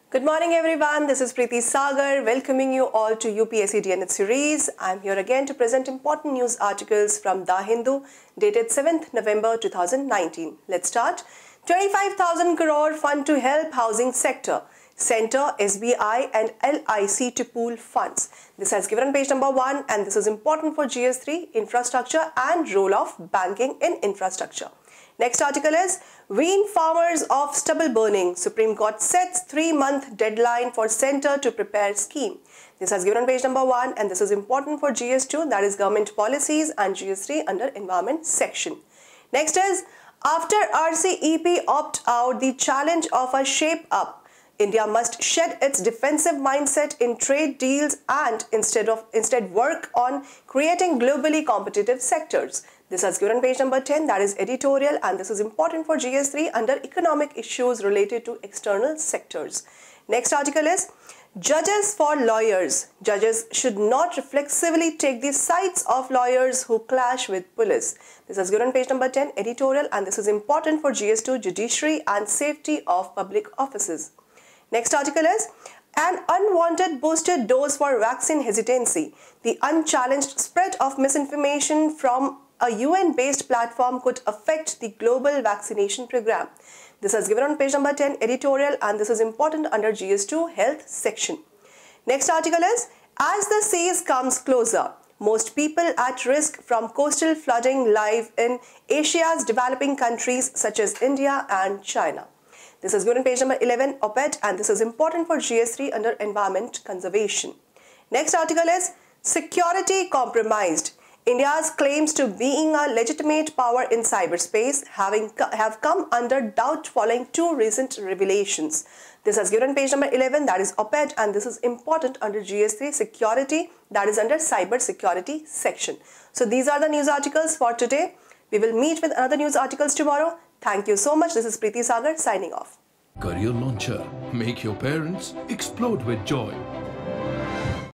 Good morning everyone, this is Preeti Sagar welcoming you all to UPSC DNH series. I am here again to present important news articles from The Hindu dated 7th November 2019. Let's start. 25,000 crore fund to help housing sector. Center, SBI and LIC to pool funds. This has given on page number 1 and this is important for GS3 infrastructure and role of banking in infrastructure. Next article is Wean farmers of stubble burning. Supreme Court sets 3-month deadline for Centre to prepare scheme. This has given on page number 1 and this is important for GS2, that is government policies, and GS3 under environment section. Next is after RCEP opt out the challenge of a shape up. India must shed its defensive mindset in trade deals and instead work on creating globally competitive sectors. This has given on page number 10, that is editorial, and this is important for GS3 under economic issues related to external sectors. Next article is Judges for Lawyers. Judges should not reflexively take the sides of lawyers who clash with police. This has given on page number 10, editorial, and this is important for GS2 judiciary and safety of public offices. Next article is an unwanted booster dose for vaccine hesitancy. The unchallenged spread of misinformation from a UN-based platform could affect the global vaccination program. This is given on page number 10, editorial, and this is important under GS2 health section. Next article is as the seas comes closer, most people at risk from coastal flooding live in Asia's developing countries such as India and China. This is given on page number 11, op-ed, and this is important for GS3 under environment conservation. Next article is security compromised. India's claims to being a legitimate power in cyberspace have come under doubt following 2 recent revelations. This has given on page number 11, that is op-ed, and this is important under GS3 security, that is under cyber security section. So these are the news articles for today. We will meet with another news articles tomorrow. Thank you so much. This is Preeti Sagar signing off. Career Launcher. Make your parents explode with joy.